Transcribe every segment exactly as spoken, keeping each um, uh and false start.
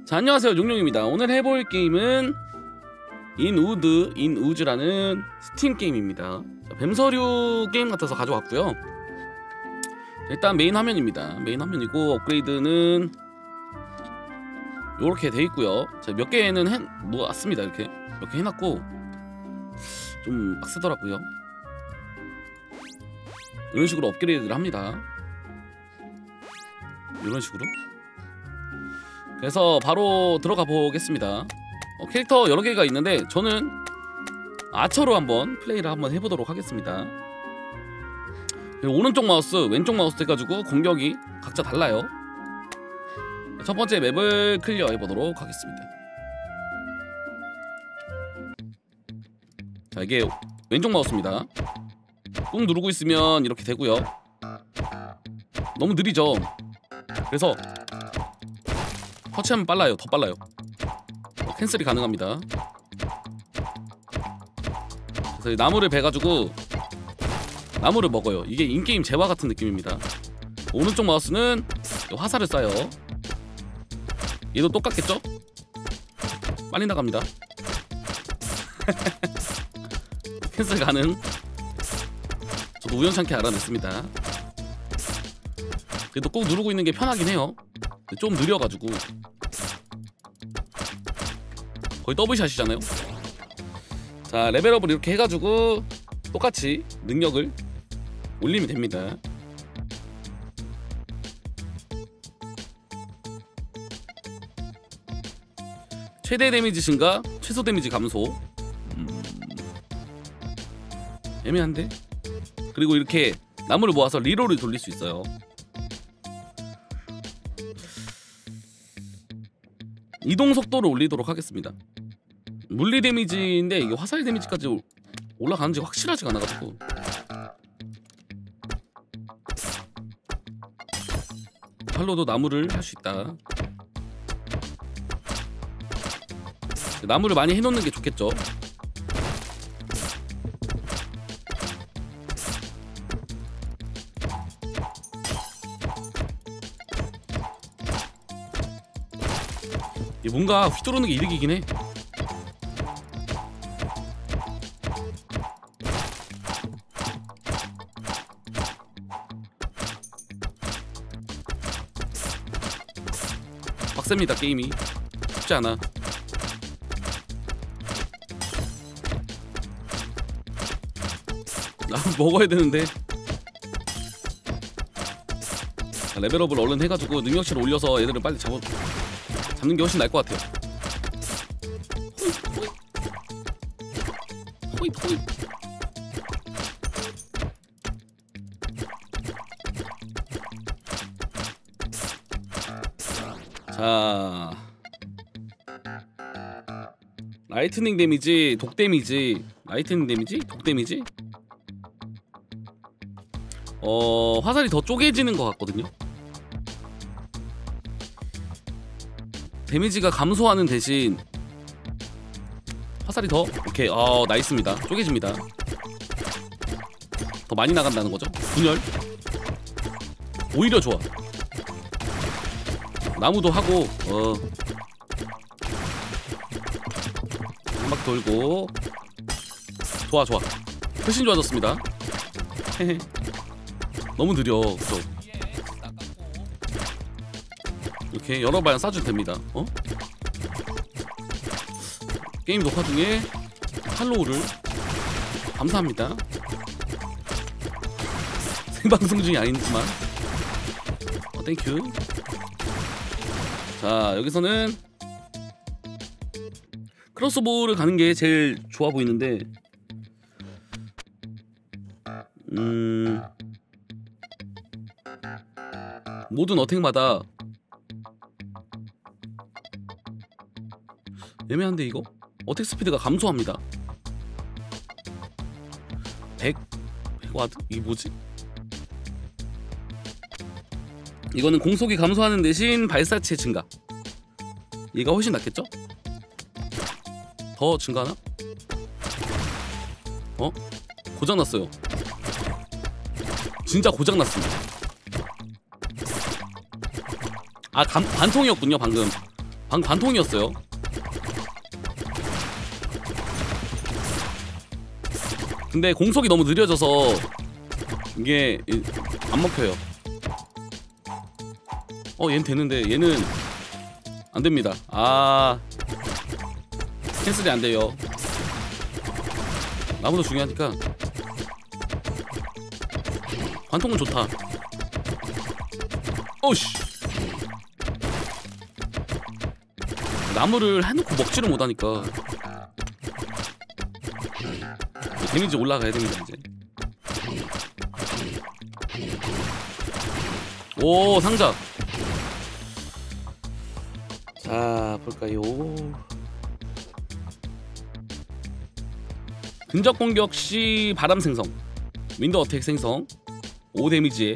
자, 안녕하세요, 용용입니다. 오늘 해볼 게임은 인우드, 인우즈라는 스팀 게임입니다. 자, 뱀서류 게임 같아서 가져왔고요. 일단 메인 화면입니다. 메인 화면이고 업그레이드는 요렇게 돼 있고요. 자, 몇 개는 해 놓았습니다. 이렇게 몇 개 해놨고 좀 빡세더라고요. 이런 식으로 업그레이드를 합니다. 이런 식으로. 그래서 바로 들어가 보겠습니다. 어, 캐릭터 여러 개가 있는데 저는 아처로 한번 플레이를 한번 해보도록 하겠습니다. 오른쪽 마우스, 왼쪽 마우스 해가지고 공격이 각자 달라요. 첫 번째 맵을 클리어 해보도록 하겠습니다. 자, 이게 왼쪽 마우스입니다. 꾹 누르고 있으면 이렇게 되고요. 너무 느리죠? 그래서 터치하면 빨라요. 더 빨라요. 캔슬이 가능합니다. 그래서 나무를 베가지고 나무를 먹어요. 이게 인게임 재화 같은 느낌입니다. 오른쪽 마우스는 화살을 쏴요. 얘도 똑같겠죠? 빨리 나갑니다. 캔슬 가능. 저도 우연찮게 알아냈습니다. 그래도 꼭 누르고 있는 게 편하긴 해요. 좀 느려가지고 거의 더블샷이잖아요. 자, 레벨업을 이렇게 해가지고 똑같이 능력을 올리면 됩니다. 최대 데미지 증가, 최소 데미지 감소. 음... 애매한데? 그리고 이렇게 나무를 모아서 리롤을 돌릴 수 있어요. 이동 속도를 올리도록 하겠습니다. 물리 데미지인데 이게 화살 데미지까지 올라가는지 확실하지가 않아가지고 팔로도 나무를 할 수 있다. 나무를 많이 해놓는 게 좋겠죠. 뭔가 휘두르는 게 이득이긴 해. 빡셉니다. 게임이 쉽지 않아. 나 먹어야 되는데. 레벨업을 얼른 해가지고 능력치를 올려서 얘들을 빨리 잡아 잡는 게 훨씬 나을 것 같아요. 호잇 호잇. 자, 라이트닝 데미지, 독 데미지, 라이트닝 데미지, 독 데미지. 어, 화살이 더 쪼개지는 것 같거든요. 데미지가 감소하는 대신 화살이 더 이렇게 어 나이스입니다. 쪼개집니다. 더 많이 나간다는 거죠. 분열 오히려 좋아. 나무도 하고 어 한 바퀴 돌고 좋아 좋아. 훨씬 좋아졌습니다. 너무 느려. 그쵸? 이렇게 여러 발 쏴주면 됩니다. 어? 게임 녹화 중에 할로우를 감사합니다. 생방송 중이 아니지만 어, 땡큐. 자, 여기서는 크로스보우를 가는 게 제일 좋아 보이는데 음... 모든 어택마다 애매한데 이거? 어택 스피드가 감소합니다. 백... 백 와트? 이게 뭐지? 이거는 공속이 감소하는 대신 발사체 증가. 얘가 훨씬 낫겠죠? 더 증가하나? 어? 고장났어요. 진짜 고장났습니다. 아, 감, 관통이었군요 방금. 방금 관통이었어요. 근데 공속이 너무 느려져서 이게 안 먹혀요. 어 얘는 되는데 얘는 안 됩니다. 아 캔슬이 안 돼요. 나보다 중요하니까. 관통은 좋다. 오씨. 나무를 해놓고 먹지를 못하니까 데미지 올라가야 됩니다 이제. 오 상자. 자 볼까요. 근접 공격 시 바람 생성, 윈드 어택 생성, 오 데미지에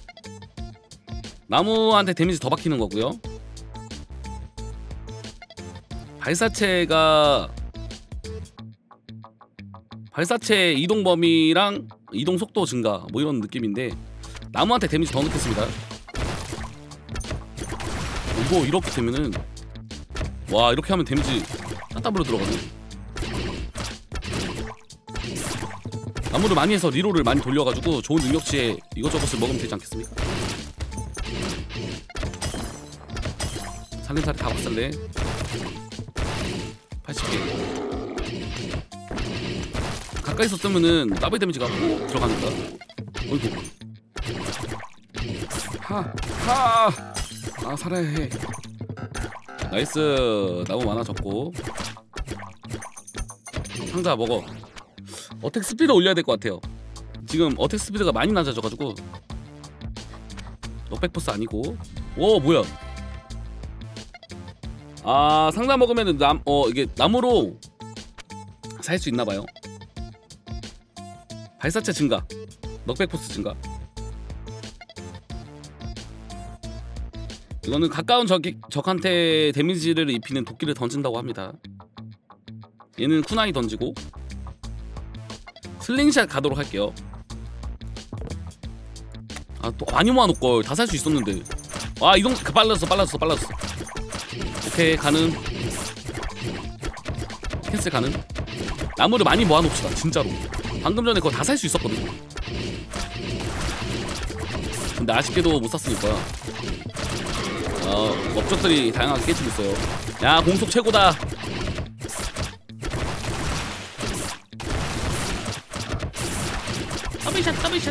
나무한테 데미지 더 박히는 거고요. 발사체가 발사체 이동 범위랑 이동 속도 증가 뭐 이런 느낌인데 나무한테 데미지 더 넣겠습니다. 이거 이렇게 되면은 와 이렇게 하면 데미지 따따블로 들어가네. 나무를 많이 해서 리로를 많이 돌려가지고 좋은 능력치에 이것저것을 먹으면 되지 않겠습니까? 살림살이 다 박살내. 팔십 개. 가까이서 뜨면은 더블 데미지가 훅 들어가니까. 어이구. 하! 하! 아 살아야 해. 나이스. 나무 많아졌고. 상자 먹어. 어택 스피드 올려야 될 것 같아요. 지금 어택 스피드가 많이 낮아져가지고. 넉백포스 아니고. 오 뭐야. 아 상자 먹으면은 남, 어 이게 나무로 살 수 있나봐요. 발사체 증가, 넉백포스 증가. 이거는 가까운 적이, 적한테 데미지를 입히는 도끼를 던진다고 합니다. 얘는 쿠나이 던지고 슬링샷 가도록 할게요. 아 또 많이 모아놓을걸. 다 살 수 있었는데. 아 이동 빨랐어 빨랐어 빨랐어. 오케이 가는. 캔슬 가는. 나무를 많이 모아놓읍시다 진짜로. 방금 전에 그거 다 살 수 있었거든. 근데 아쉽게도 못 샀으니까. 어 업적들이 다양하게 깨지고 있어요. 야 공속 최고다. 더블샷 더블샷.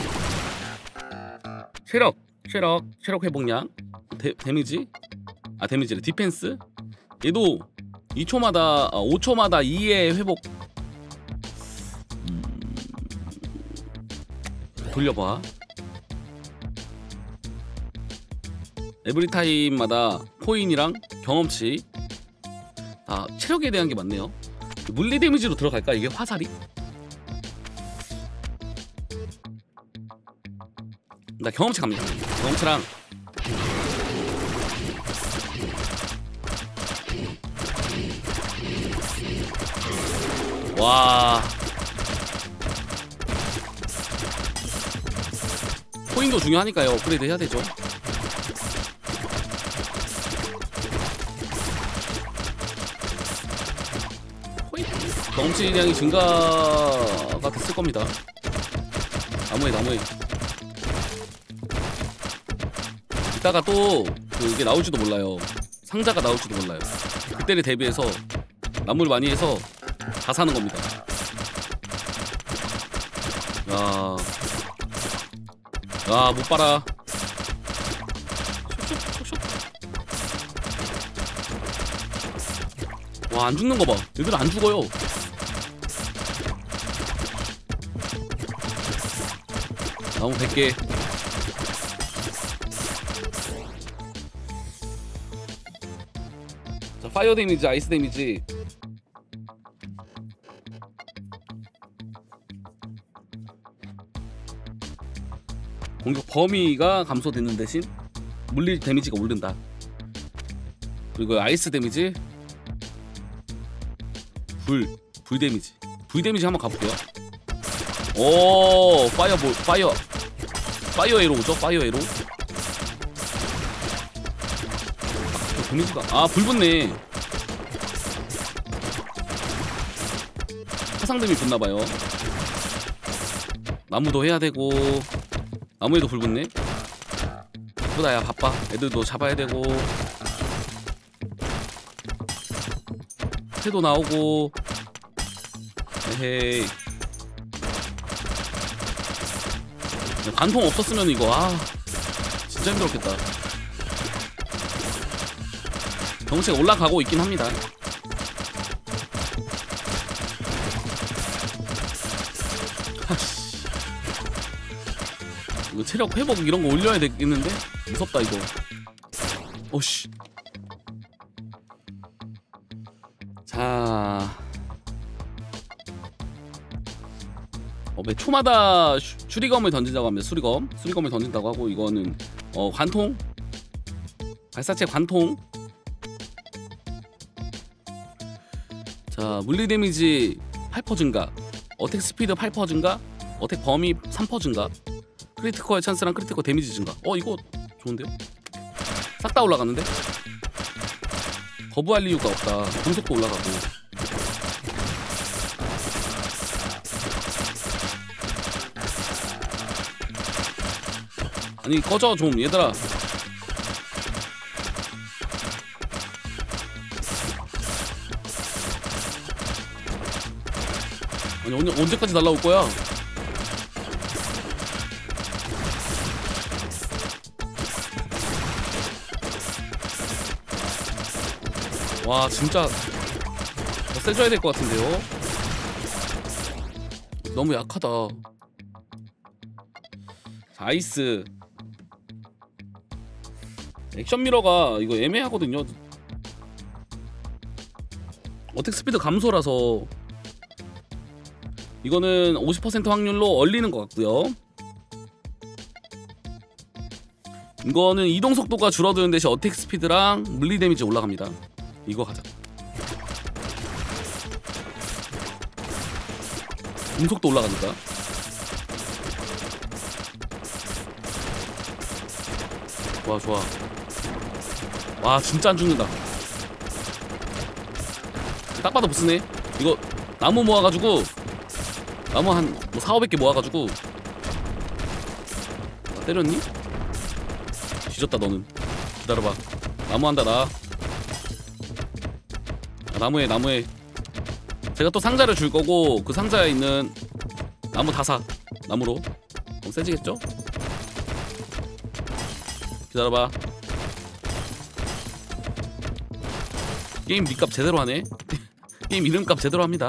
체력 체력 체력 회복량. 데, 데미지 아 데미지래. 디펜스 얘도 이 초마다 아, 오 초마다 이의 회복. 음... 돌려봐. 에브리타임마다 코인이랑 경험치. 아 체력에 대한 게 많네요. 물리 데미지로 들어갈까 이게 화살이? 나 경험치 갑니다. 경험치랑 와 코인도 중요하니까요. 업그레이드 해야 되죠. 코인 경험치량이 증가가 됐을 겁니다. 나무에 나무에 이따가 또 그 이게 나올지도 몰라요. 상자가 나올지도 몰라요. 그때를 대비해서 나무를 많이 해서 다 사는 겁니다. 야, 야, 못 봐라. 와, 안 죽는 거 봐. 얘들 안 죽어요. 나무 백 개. 자, 파이어 데미지, 아이스 데미지. 공격 범위가 감소되는 대신 물리 데미지가 오른다. 그리고 아이스 데미지, 불, 불 데미지, 불 데미지 한번 가볼게요. 오, 파이어볼, 파이어, 파이어 에로 오죠? 파이어 에로. 데미지가 아 불 붙네. 화상dem이 붙나봐요. 나무도 해야 되고 나무에도 불 붙네. 바쁘다 야 바빠. 애들도 잡아야 되고 새도 나오고. 에헤이. 관통 없었으면 이거 아 진짜 힘들었겠다. 경치가 올라가고 있긴 합니다. 하씨. 이거 체력 회복 이런 거 올려야 되겠는데? 무섭다 이거. 오씨. 자. 어, 매 초마다 슈, 슈리검을 던진다고 합니다. 수리검. 수리검을 던진다고 하고 이거는 어, 관통. 발사체 관통. 자, 물리 데미지 팔 퍼센트 증가. 어택 스피드 팔 퍼센트 증가. 어택 범위 삼 퍼센트 증가. 크리티컬 찬스랑 크리티컬 데미지 증가. 어, 이거 좋은데요? 싹 다 올라갔는데? 거부할 이유가 없다. 공속도 올라가고. 아니 꺼져 좀 얘들아. 아니 언제, 언제까지 날라올 거야? 와 진짜 더 세줘야 될 것 같은데요? 너무 약하다. 자, 아이스 액션 미러가 이거 애매하거든요. 어택 스피드 감소라서 이거는 오십 퍼센트 확률로 얼리는 것 같고요. 이거는 이동 속도가 줄어드는 대신 어택 스피드랑 물리 데미지 올라갑니다. 이거 가자. 공속도 올라가니까. 좋아 좋아. 와 진짜 안 죽는다. 딱 봐도 보스네. 이거 나무 모아가지고 나무 한 뭐 사오백 개 모아가지고. 아, 때렸니? 뒤졌다 너는. 기다려봐. 나무 한다 나. 아, 나무에 나무에. 제가 또 상자를 줄 거고 그 상자에 있는 나무 다 사. 나무로. 그럼 세지겠죠? 기다려봐. 게임 니값 제대로 하네. 게임 이름값 제대로 합니다.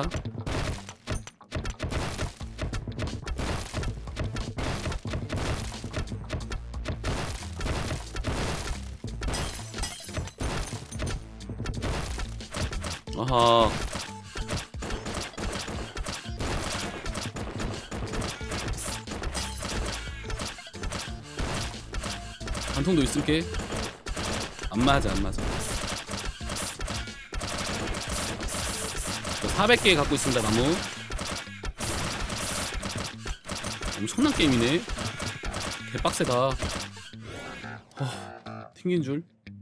아하. 관통도 있을게. 안 맞아 안 맞아. 사백 개 갖고 있습니다. 나무. 엄청난 게임이네. 개빡세다. 어, 튕긴 줄.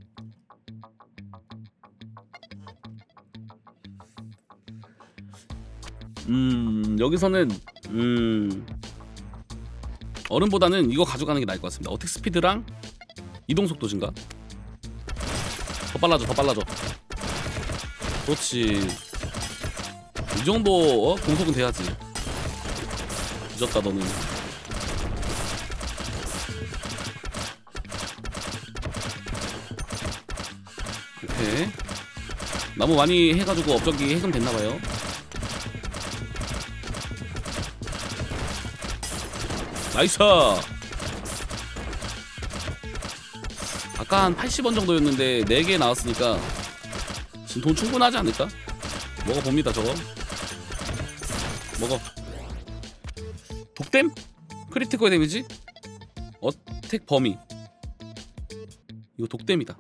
음 여기서는 음 얼음보다는 이거 가져가는 게 나을 것 같습니다. 어택 스피드랑 이동 속도 증가. 더 빨라져 더 빨라져. 그렇지. 이 정도 어? 공속은 돼야지. 늦었다 너는. 오케이. 나무 많이 해가지고 업적이 해금됐나봐요. 나이스. 아까 한 팔십 원 정도였는데 네 개 나왔으니까 지금 돈 충분하지 않을까? 먹어봅니다 저거. 먹어. 독댐? 크리티컬 데미지? 어택 범위. 이거 독댐이다.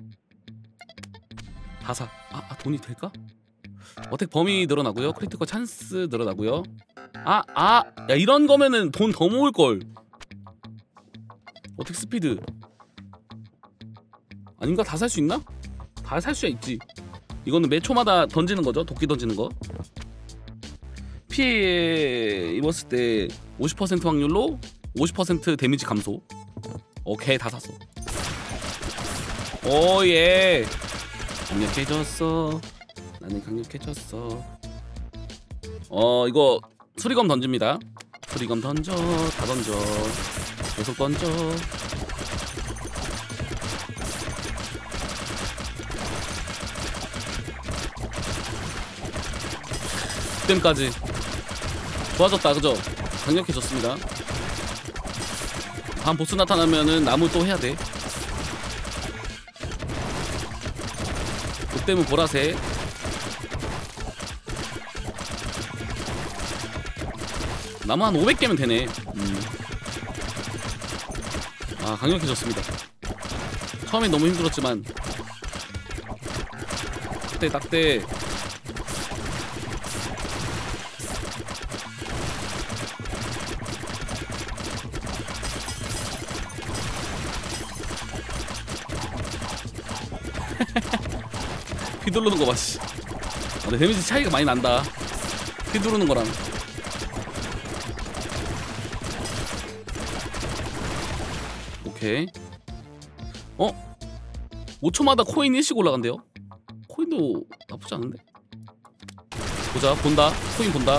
다사. 아, 아 돈이 될까? 어택 범위 늘어나고요. 크리티컬 찬스 늘어나고요. 아, 아, 야 이런 거면은 돈 더 모을 걸. 어택 스피드 아닌가? 다 살 수 있나? 다 살 수야 있지. 이거는 매 초마다 던지는 거죠. 도끼 던지는 거. 피해 입었을 때 오십 퍼센트 확률로 오십 퍼센트 데미지 감소. 오케이, 다 샀어. 오예. 강력해졌어. 나는 강력해졌어. 어 이거 수리검 던집니다. 수리검 던져. 다 던져. 계속 던져. 그때까지 좋아졌다, 그죠? 강력해졌습니다. 다음 보스 나타나면은 나무 또 해야 돼. 그때면 보라색. 나무 한 오백 개면 되네. 음. 아, 강력해졌습니다. 처음엔 너무 힘들었지만 딱대 딱대. 휘두르는 거 봐, 씨. 아, 근데 데미지 차이가 많이 난다. 휘두르는 거랑. 오케이. 어? 오 초마다 코인 일씩 올라간대요? 코인도 나쁘지 않은데? 보자, 본다. 코인 본다.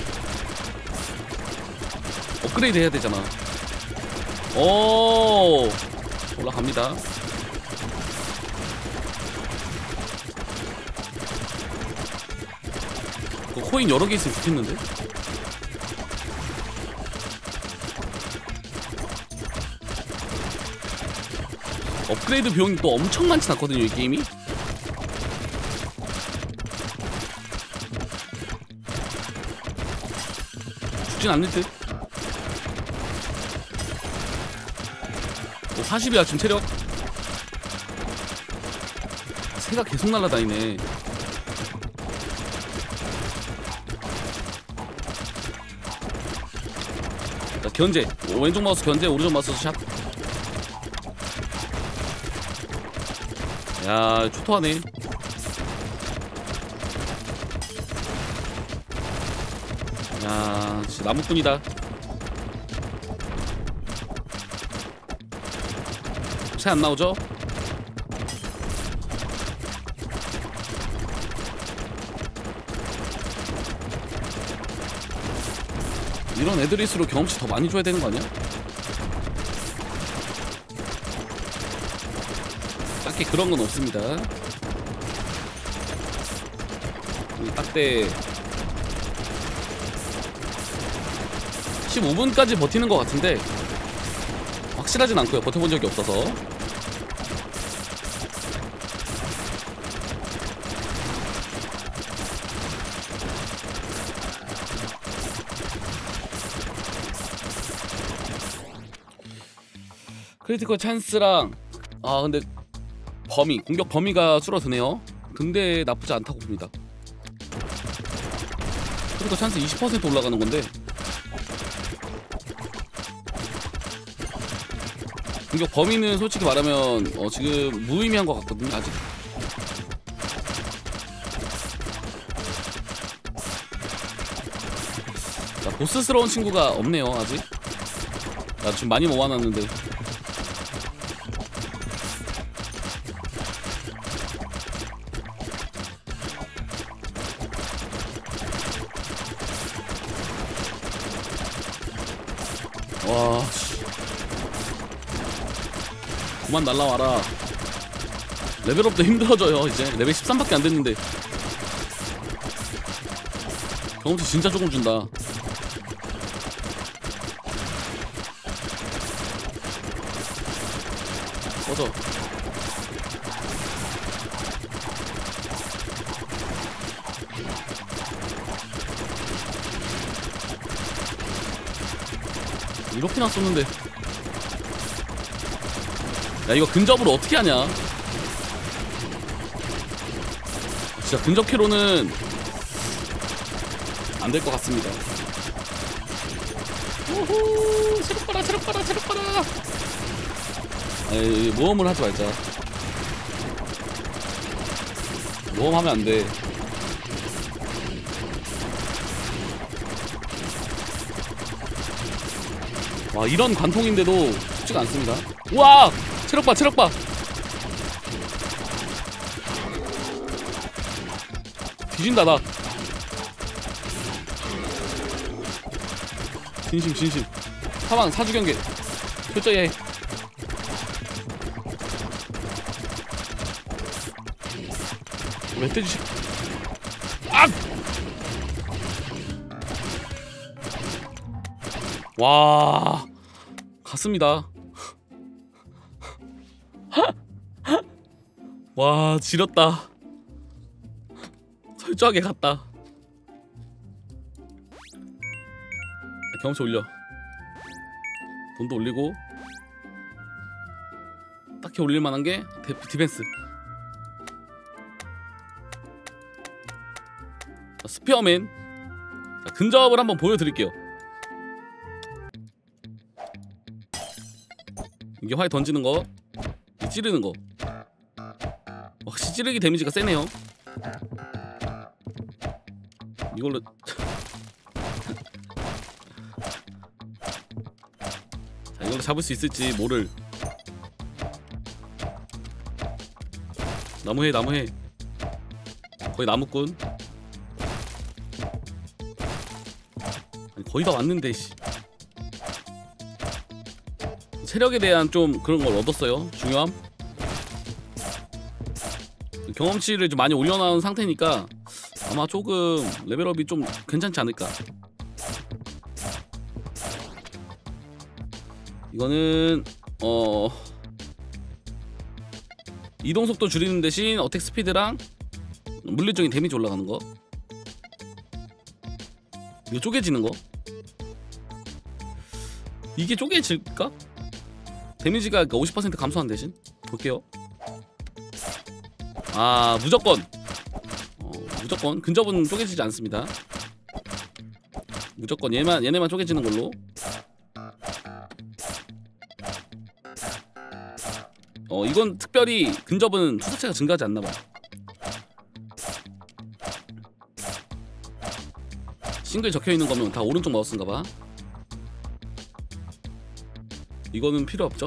업그레이드 해야 되잖아. 오, 올라갑니다. 그 코인 여러 개 있으면 좋겠는데? 업그레이드 비용이 또 엄청 많진 않거든요, 이 게임이. 죽진 않을 듯. 오, 사십이야 지금 체력. 새가 계속 날아다니네. 자, 견제. 오, 왼쪽 마우스 견제, 오른쪽 마우스 샷. 야, 초토하네. 야, 진짜 나무꾼이다. 새 안 나오죠? 이런 애들일수록 경험치 더 많이 줘야 되는 거 아니야? 딱히 그런 건 없습니다. 딱대 십오 분까지 버티는 것 같은데 확실하진 않고요. 버텨본 적이 없어서. 크리티컬 찬스랑 아 근데 범위, 공격 범위가 줄어드네요. 근데 나쁘지 않다고 봅니다. 크리티컬 찬스 이십 퍼센트 올라가는 건데 공격 범위는 솔직히 말하면 어, 지금 무의미한 것 같거든요. 아직. 자, 보스스러운 친구가 없네요. 아직. 나 지금 많이 모아놨는데. 와, 그만 날라와라. 레벨업도 힘들어져요. 이제 레벨 십삼밖에 안 됐는데 경험치 진짜 조금 준다. 꺼져. 이렇게나 쏘는데. 야, 이거 근접으로 어떻게 하냐? 진짜 근접 키로는 안 될 것 같습니다. 오호, 체력 봐라, 체력 봐라, 체력 봐라. 에이, 모험을 하지 말자. 모험하면 안돼. 와, 이런 관통인데도 쉽지가 않습니다. 우와! 체력봐 체력봐. 뒤진다 나. 진심 진심. 사망 사주경계 철저히 해. 멧돼지. 아! 와, 갔습니다. 와, 지렸다. 철저하게 갔다. 경험치 올려. 돈도 올리고. 딱히 올릴만한 게 디펜스. 자, 스피어맨. 자, 근접을 한번 보여드릴게요. 이게 활 던지는 거, 찌르는 거. 확실히 찌르기 데미지가 세네요. 이걸로 자, 이걸로 잡을 수 있을지 모를. 나무해 나무해. 거의 나무꾼. 아니, 거의 다 왔는데 씨. 체력에 대한 좀 그런 걸 얻었어요. 중요함. 경험치를 좀 많이 올려놓은 상태니까 아마 조금 레벨업이 좀 괜찮지 않을까. 이거는 어 이동속도 줄이는 대신 어택 스피드랑 물리적인 데미지 올라가는 거. 이거 쪼개지는 거. 이게 쪼개질까? 데미지가 오십 퍼센트 감소한 대신. 볼게요. 아, 무조건 어, 무조건 근접은 쪼개지지 않습니다. 무조건 얘만 얘네만 쪼개지는 걸로. 어, 이건 특별히 근접은 투사체가 증가하지 않나봐. 싱글 적혀있는 거면 다 오른쪽 마우스인가봐. 이거는 필요 없죠.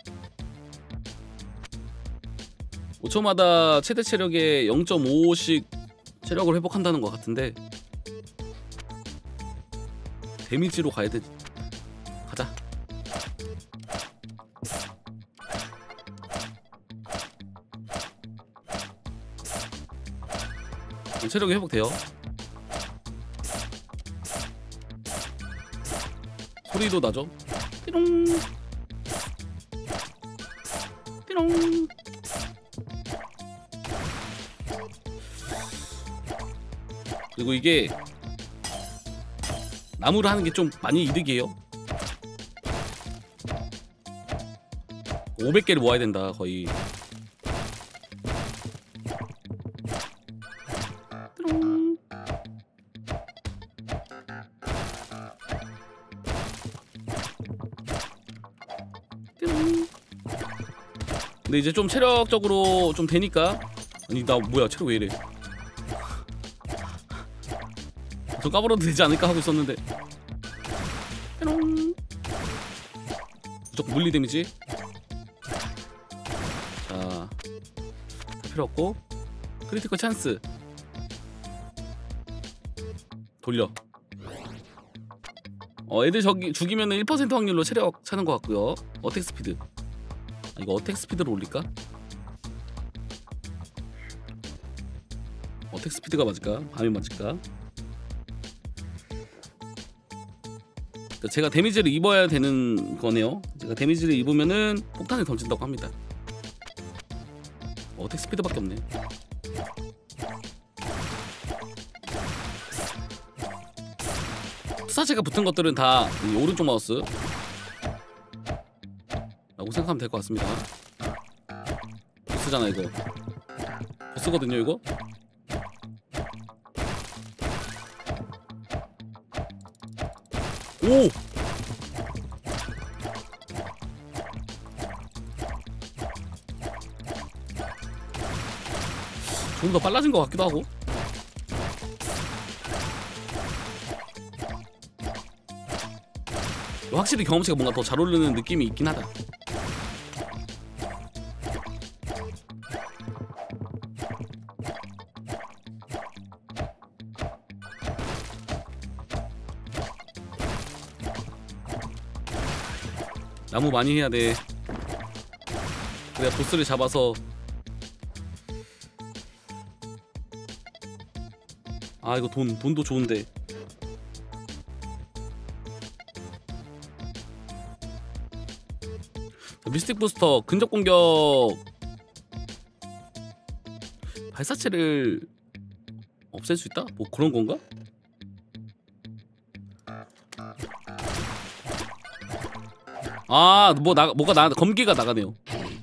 오 초마다 최대 체력의 영 점 오씩 체력을 회복한다는 것 같은데 데미지로 가야 돼. 가자. 체력이 회복돼요. 소리도 나죠. 띠롱 띠롱. 그리고 이게 나무를 하는 게 좀 많이 이득이에요. 오백 개를 모아야 된다 거의. 띠롱. 띠롱. 근데 이제 좀 체력적으로 좀 되니까. 아니 나 뭐야 체력 왜 이래. 저 까불어도 되지 않을까 하고 있었는데. 해롱. 무조건 물리 데미지. 자, 다 필요 없고 크리티컬 찬스. 돌려. 어, 애들 저기 죽이면 일 퍼센트 확률로 체력 차는 것 같고요. 어택 스피드. 아, 이거 어택 스피드로 올릴까? 어택 스피드가 맞을까? 밤이 맞을까? 제가 데미지를 입어야 되는 거네요. 제가 데미지를 입으면은 폭탄을 던진다고 합니다. 어택 스피드밖에 없네. 투사체가 붙은 것들은 다 오른쪽 마우스 라고 생각하면 될 것 같습니다. 보스잖아 이거. 보스거든요 이거. 오! 좀 더 빨라진 것 같기도 하고. 확실히 경험치가 뭔가 더 잘 오르는 느낌이 있긴 하다. 나무 많이 해야 돼. 그래야 보스를 잡아서. 아 이거 돈 돈도 좋은데. 미스틱 부스터 근접 공격 발사체를 없앨 수 있다? 뭐 그런 건가? 아, 뭐 나 뭐가 나 검기가 나가네요.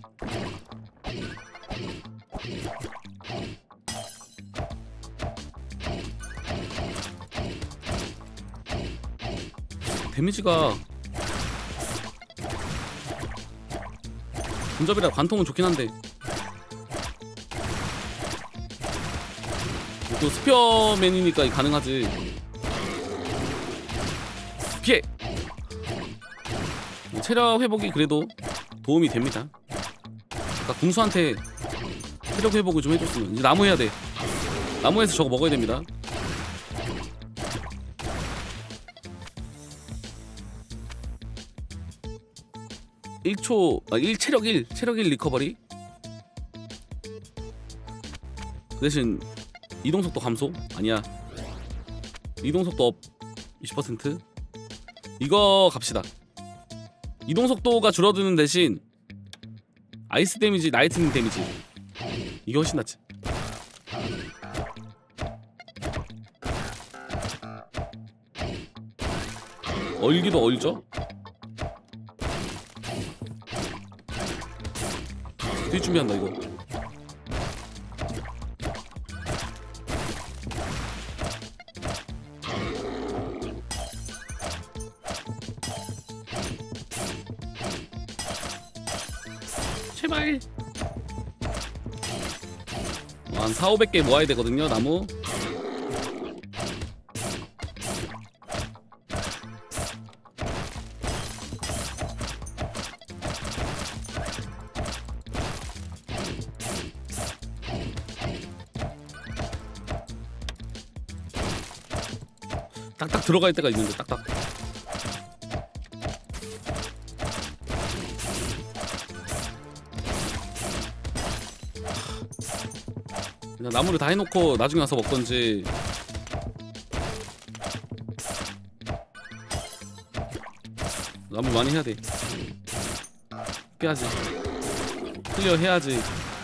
데미지가 근접이라 관통은 좋긴 한데 또 스피어맨이니까 가능하지. 피해! 체력 회복이 그래도 도움이 됩니다. 아까 궁수한테 체력 회복을 좀 해줬으면. 이제 나무 해야 돼. 나무에서 저거 먹어야 됩니다. 일 초, 아, 일 체력 일, 체력 일 리커버리. 그 대신 이동속도 감소? 아니야. 이동속도 업 이십 퍼센트. 이거 갑시다. 이동속도가 줄어드는 대신 아이스 데미지, 나이트닝 데미지 이게 훨씬 낫지. 얼기도 얼죠? 뒤 준비한다 이거. 제발. 한 사오백 개 모아야 되거든요 나무. 딱딱 들어갈 때가 있는데 딱딱. 그냥 나무를 다 해놓고 나중에 와서 먹던지. 나무 많이 해야 돼. 깨야지. 클리어 해야지.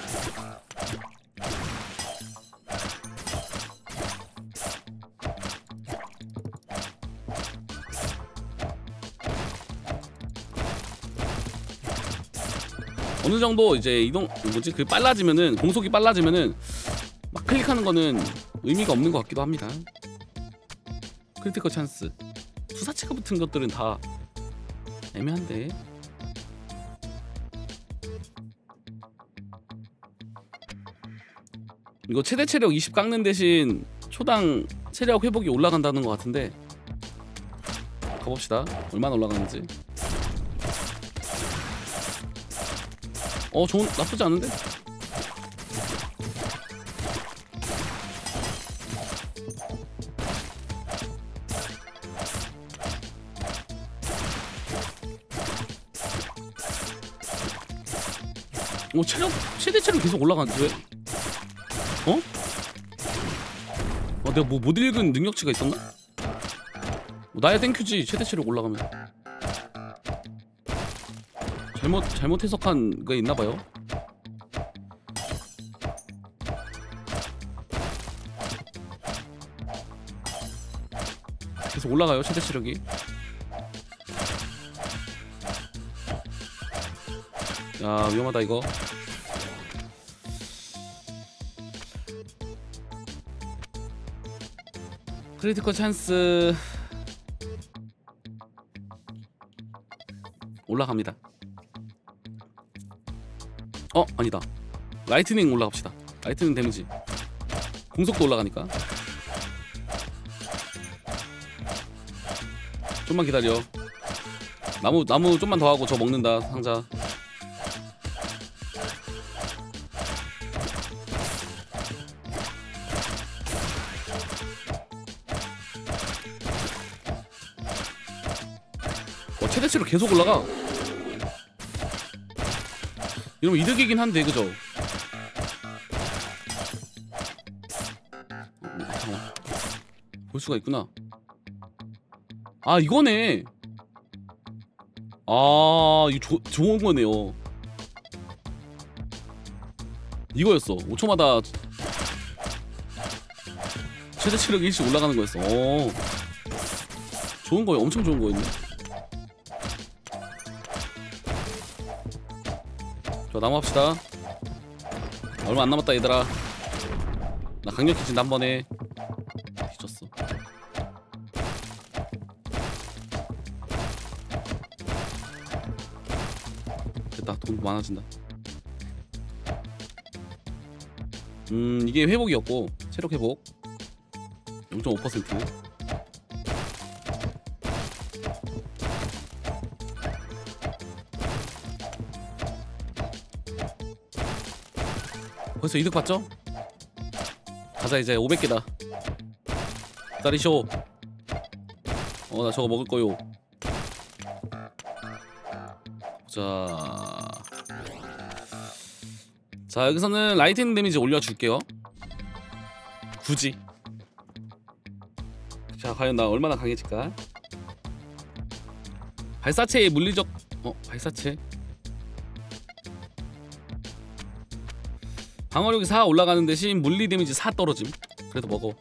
어느 정도 이제 이동 뭐지 그 빨라지면은 공속이 빨라지면은 막 클릭하는 거는 의미가 없는 것 같기도 합니다. 크리티컬 찬스, 투사체가 붙은 것들은 다 애매한데. 이거 최대 체력 이십 깎는 대신 초당 체력 회복이 올라간다는 것 같은데 가봅시다. 얼마나 올라가는지. 어 좋은 나쁘지 않은데? 어 체력 최대 체력 계속 올라가는데 왜? 어? 어 내가 뭐 못 읽은 능력치가 있었나? 뭐 나야 땡큐지 최대 체력 올라가면. 잘못 잘못 해석한 게 있나봐요. 계속 올라가요 최대 체력이. 야 위험하다 이거. 크리티컬 찬스 올라갑니다. 어 아니다. 라이트닝 올라갑시다. 라이트닝 데미지 공속도 올라가니까. 좀만 기다려. 나무 나무 좀만 더 하고 저 먹는다 상자. 어, 최대치로 계속 올라가. 이러면 이득이긴 한데 그죠? 잠깐만. 볼 수가 있구나. 아 이거네. 아 이거 조, 좋은 거네요. 이거였어. 오 초마다 최대 체력이 일씩 올라가는 거였어. 오. 좋은 거예요. 엄청 좋은 거였네. 자 나무 합시다. 얼마 안 남았다 얘들아. 나 강력해진다 한 번에. 뒤졌어. 됐다. 돈 많아진다. 음 이게 회복이었고 체력 회복 영 점 오 퍼센트. 벌써 이득 봤죠? 가자 이제 오백 개다. 기다리쇼. 어 나 저거 먹을 거요. 자, 자 여기서는 라이트닝 데미지 올려줄게요. 굳이. 자 과연 나 얼마나 강해질까? 발사체의 물리적 어 발사체 방어력이 사 올라가는 대신 물리 데미지 사 떨어짐. 그래도 먹어.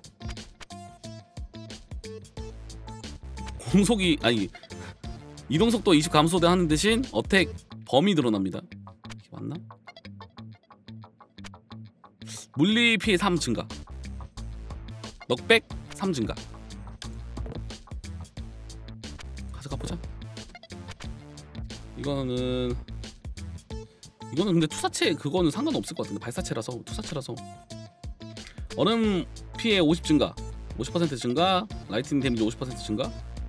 공속이 아니 이동속도 이십 감소하는 대신 어택 범위 늘어납니다. 이게 맞나? 물리 피해 삼 증가. 넉백 삼 증가. 가져가 보자. 이거는 이거는 근데 투사체 그거는 상관없을 것 같은데 발사체라서 투사체라서. 얼음 피해 오십 증가, 오십 퍼센트 증가, 라이트닝 데미지 오십 퍼센트 증가.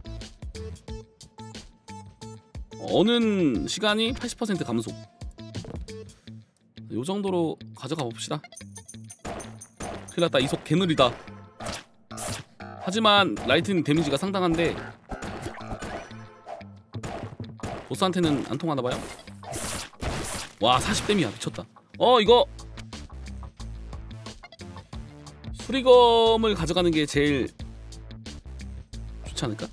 어는 시간이 팔십 퍼센트 감소. 요 정도로 가져가 봅시다. 큰일 났다. 이속 개느리다. 하지만 라이트닝 데미지가 상당한데 보스한테는 안 통하나봐요. 와 사십 데미야 미쳤다. 어 이거 수리검을 가져가는 게 제일 좋지 않을까?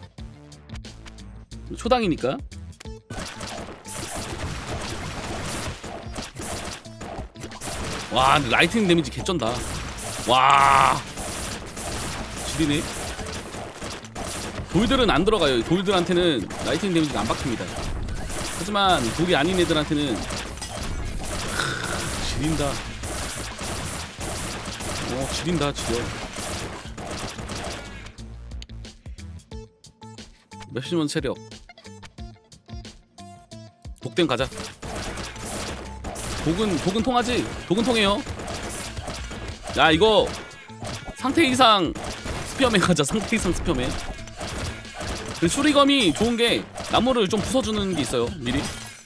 초당이니까. 와 근데 라이트닝 데미지 개쩐다. 와 지리네. 돌들은 안 들어가요. 돌들한테는 라이트닝 데미지가 안 박힙니다. 하지만 돌이 아닌 애들한테는 크, 지린다. 어 지린다 지려. 몇십만 체력. 독댐 가자. 독은 독은 통하지? 독은 통해요. 야 이거 상태 이상 스피어맨 가자. 상태 이상 스피어맨. 그 수리검이 좋은 게 나무를 좀 부숴주는 게 있어요. 미리.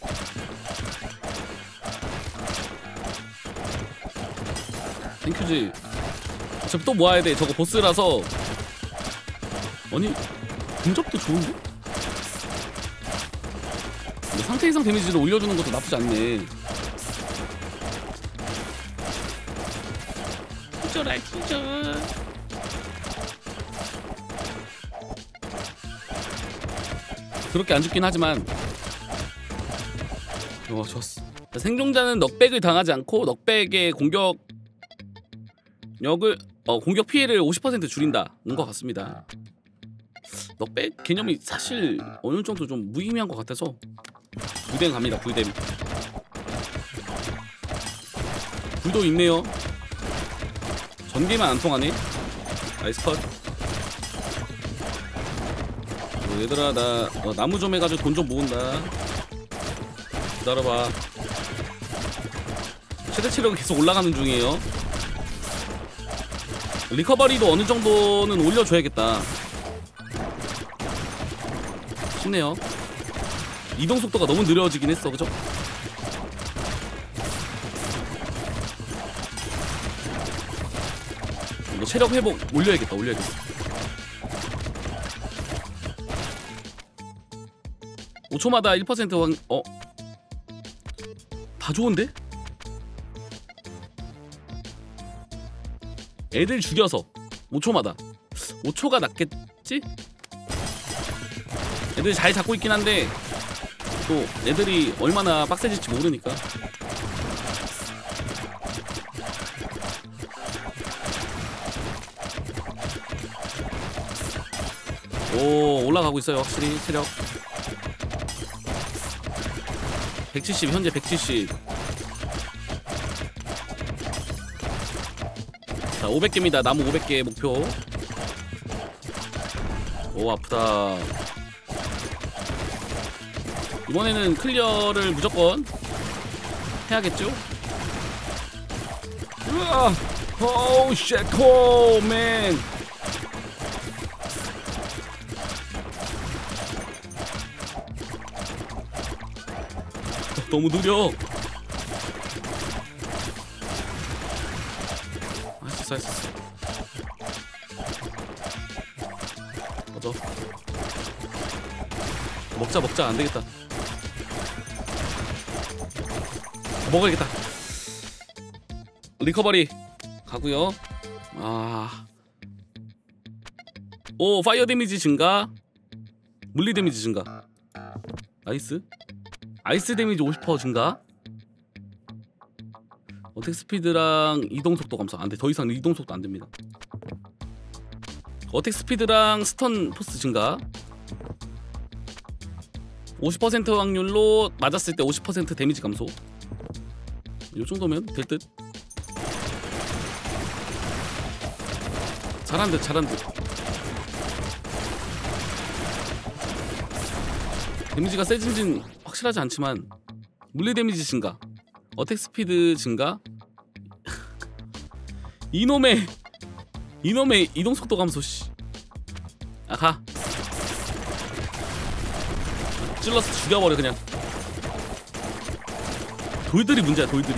땡큐지. 어차피 또 모아야 돼. 저거 보스라서. 아니 근접도 좋은데? 근데 상태 이상 데미지를 올려주는 것도 나쁘지 않네. 튀져라 튀져. 그렇게 안 죽긴 하지만 어 좋았어. 생존자는 넉백을 당하지 않고 넉백의 공격력을 어 공격 피해를 오십 퍼센트 줄인다는 것 같습니다. 넉백 개념이 사실 어느 정도 좀 무의미한 것 같아서 불댐 갑니다. 불댐. 불도 있네요. 전기만 안 통하네. 나이스 컷. 어, 얘들아 나 어, 나무 좀 해가지고 돈 좀 모은다. 기다려봐. 최대 체력은 계속 올라가는 중이에요. 리커버리도 어느 정도는 올려줘야겠다 싶네요. 이동 속도가 너무 느려지긴 했어, 그죠? 이거 체력 회복 올려야겠다, 올려야겠다. 오 초마다 일 퍼센트 확, 어? 다 좋은데? 애들 죽여서 오 초마다 오 초가 낫겠지? 애들이 잘 잡고 있긴 한데 또 애들이 얼마나 빡세질지 모르니까. 오 올라가고 있어요 확실히 체력. 백칠십 현재 백칠십. 자 오백 개입니다. 나무 오백 개 목표. 오 아프다. 이번에는 클리어를 무조건 해야겠죠? 으아! 오우 쉣 콜맨. 너무 느려. 할 수 있어 할 수 있어. 맞아. 먹자 먹자 안되겠다. 먹어야겠다. 리커버리 가고요. 아, 오 파이어 데미지 증가, 물리 데미지 증가. 나이스. 아이스 데미지 오십 퍼센트 증가. 어택 스피드랑 이동 속도 감소. 안돼. 더 이상 이동 속도 안됩니다. 어택 스피드랑 스턴 포스 증가. 오십 퍼센트 확률로 맞았을 때 오십 퍼센트 데미지 감소. 이 정도면 될 듯. 잘한 듯 잘한 듯. 데미지가 세진진 확실하지 않지만 물리 데미지 증가, 어택 스피드 증가. 이놈의 이놈의 이동 속도 감소. 씨. 아 가. 찔러서 죽여버려 그냥. 돌들이 문제야 돌들이.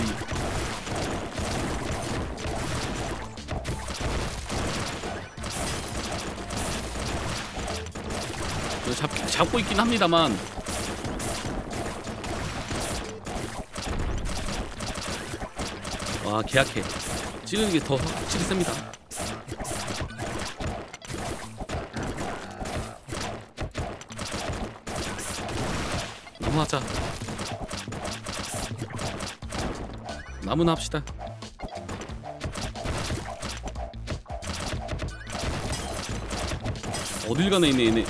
잡, 잡고 있긴 합니다만 와 개약해. 찌르는 게 더 확실히 셉니다. 나무 하자. 나무나 합시다. 어딜 가나 있네 얘네.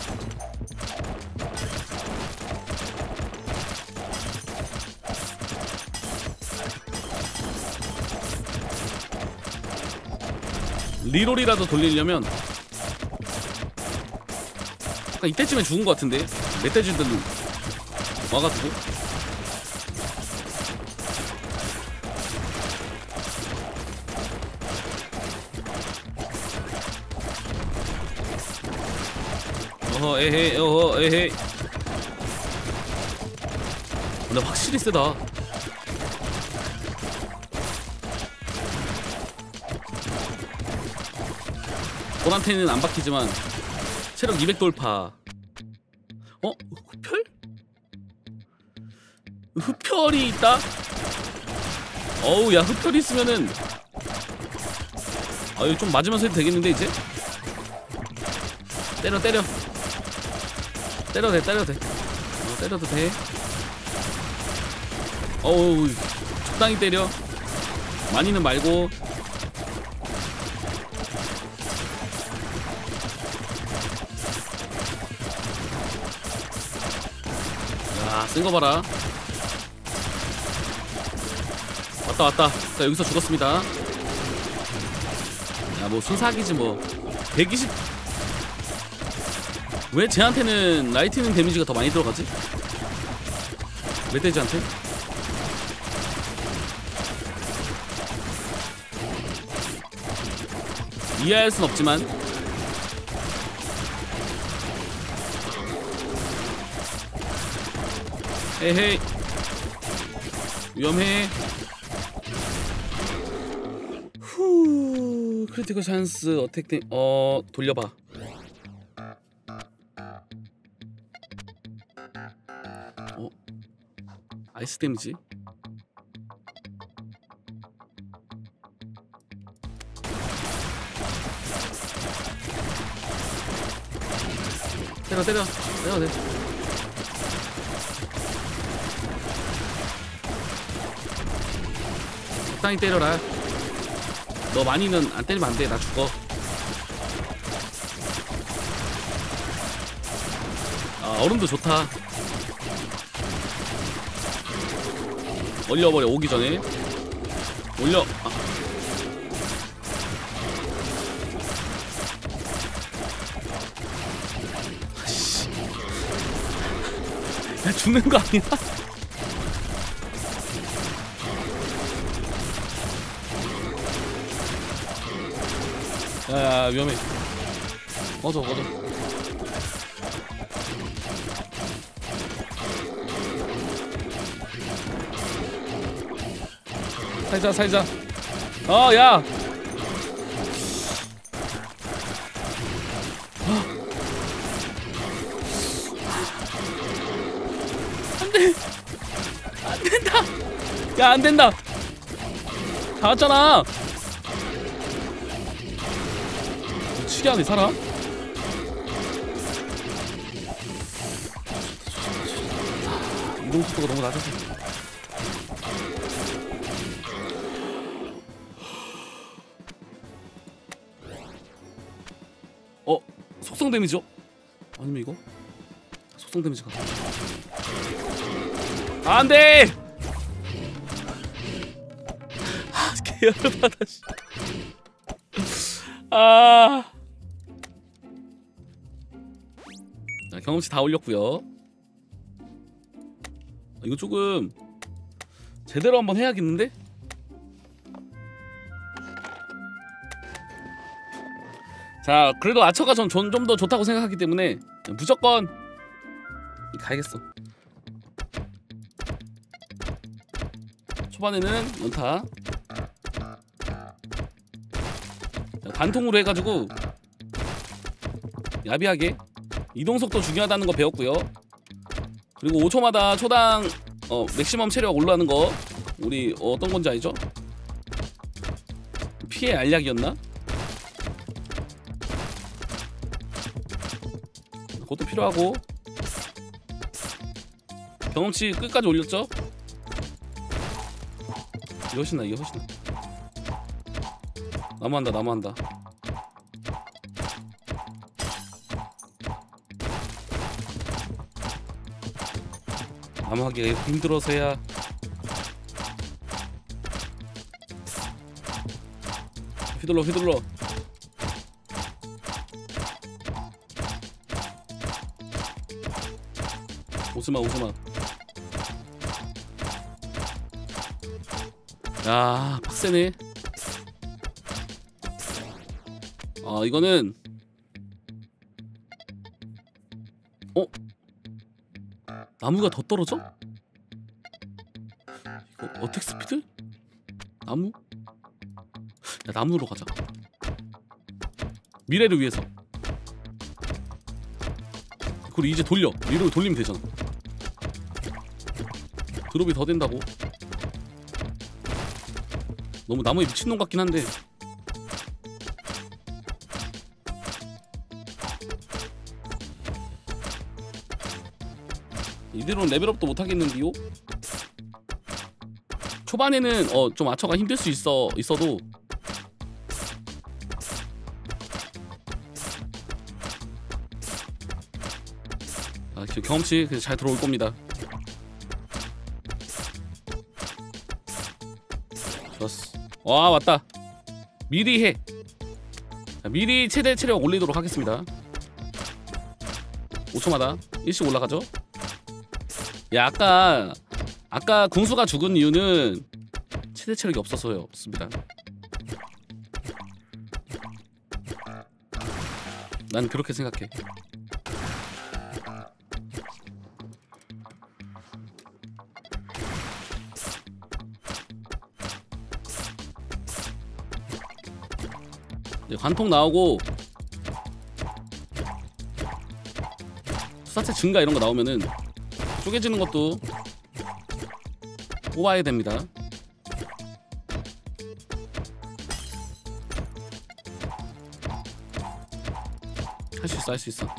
리롤이라도 돌리려면 약간 이때쯤에 죽은 것 같은데. 멧돼지들은 와가지고. 어허 에헤이 어허 에헤이. 근데 확실히 세다. 볼한테는 안 박히지만 체력 이백 돌파. 어? 흡혈? 흡혈이 있다? 어우 야 흡혈이 있으면은 아유 좀 맞으면서 해도 되겠는데 이제? 때려 때려 때려도 돼 때려도 돼. 어, 때려도 돼. 어우 적당히 때려. 많이는 말고. 야 쓴거 봐라. 왔다 왔다. 자 여기서 죽었습니다. 야 뭐 순삭이지 뭐. 백이십. 왜 쟤한테는 라이트닝 데미지가 더 많이 들어가지? 멧돼지한테? 이해할 순 없지만 에헤이 위험해. 후 크리티컬 찬스 어택 땡. 어 돌려봐. 어 아이스 데미지. 때려 때려 때려 돼. 적당히 때려라. 너 많이는 안 때리면 안 돼. 나 죽어. 아 얼음도 좋다. 올려버려. 오기 전에 올려. 아. 아씨. 야 죽는 거 아니야? 야야 위험해. 꺼져 꺼져. 살자 살자. 어 야. 안돼. 안된다. 야 안된다. 다 왔잖아. 특이하네 사람. 이동 속도가 너무 낮아서. 어 속성 데미지요? 아니면 이거? 속성 데미지가 안돼. 아 개열받아. 아 자, 경험치 다 올렸고요. 이거 조금 제대로 한번 해야겠는데? 자, 그래도 아처가 전 좀 더 좋다고 생각하기 때문에 무조건 가야겠어. 초반에는 연타 단통으로 해가지고 야비하게 이동속도 중요하다는 거 배웠고요. 그리고 오 초마다 초당 어, 맥시멈 체력 올라가는 거 우리 어떤 건지 알죠? 피해 알약이었나? 그것도 필요하고 경험치 끝까지 올렸죠? 이게 훨씬 나 이게 훨씬 나. 나무한다 나무한다. 나무하기가 이렇게 힘들어서야. 휘둘러 휘둘러. 오지마 오지마. 야 빡세네. 아 이거는 어? 나무가 더 떨어져? 이거 어택 스피드? 나무? 야 나무로 가자. 미래를 위해서. 그리고 이제 돌려. 위로 돌리면 되잖아. 드롭이 더 된다고. 너무 나무에 미친놈 같긴 한데 이대로는 레벨업도 못하겠는데요? 초반에는 어 좀 아처가 힘들 수 있어 있어도 아, 경험치 그래서 잘 들어올 겁니다. 좋았어. 와 왔다. 미리 해. 자, 미리 최대 체력 올리도록 하겠습니다. 오 초마다 일씩 올라가죠. 야 아까 아까 궁수가 죽은 이유는 최대 체력이 없어서요. 없습니다. 난 그렇게 생각해. 이제 관통 나오고 투사체 증가 이런 거 나오면은 쪼개지는 것도 뽑아야 됩니다. 할 수 있어, 할 수 있어.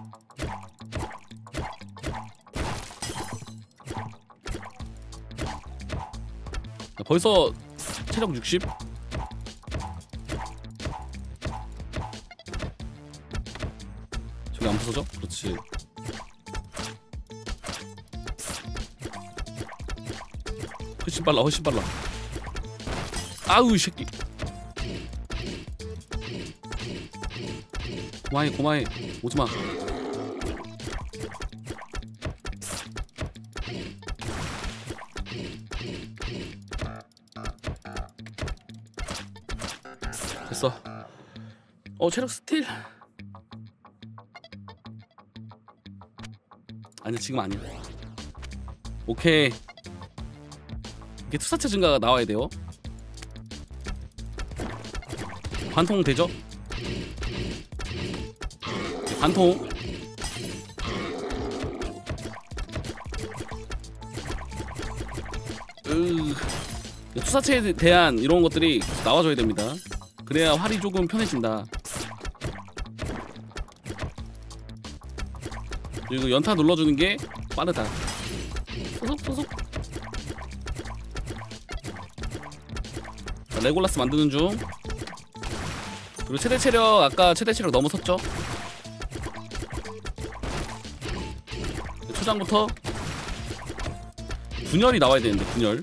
벌써 체력 육십. 저기 안 부서져? 그렇지. 훨씬 빨라, 훨씬 빨라. 아우 이 새끼. 고마해, 고마해. 오지마. 됐어. 어 체력 스틸. 아니 지금 아니야. 오케이. 이게 투사체 증가가 나와야 돼요. 관통 되죠? 관통. 으... 투사체에 대한 이런 것들이 나와줘야 됩니다. 그래야 활이 조금 편해진다. 그리고 연타 눌러주는 게 빠르다. 소속 소속. 자, 레골라스 만드는 중. 그리고 최대 체력 아까 최대 체력 넘어섰죠? 초장부터 분열이 나와야 되는데 분열.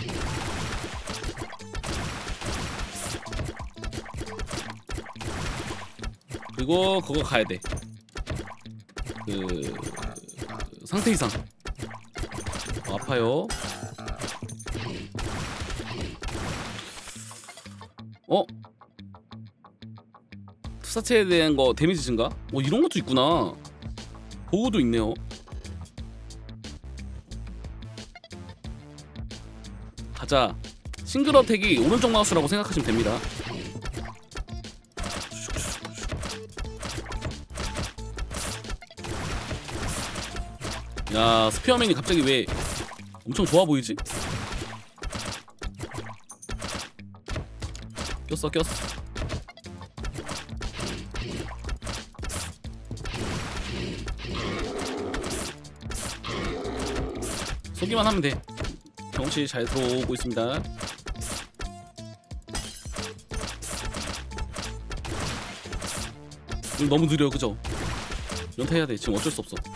그리고 그거 가야 돼. 그 상태 이상. 어, 아파요. 어? 투사체에 대한 거 데미지 증가? 어 이런 것도 있구나. 보호도 있네요. 가자. 싱글 어택이 오른쪽 마우스라고 생각하시면 됩니다. 야 스피어맨이 갑자기 왜 엄청 좋아 보이지? 꼈어 꼈어. 쏘기만 하면 돼. 경치 잘 들어오고 있습니다. 너무 느려 그죠? 연타해야 돼. 지금 어쩔 수 없어.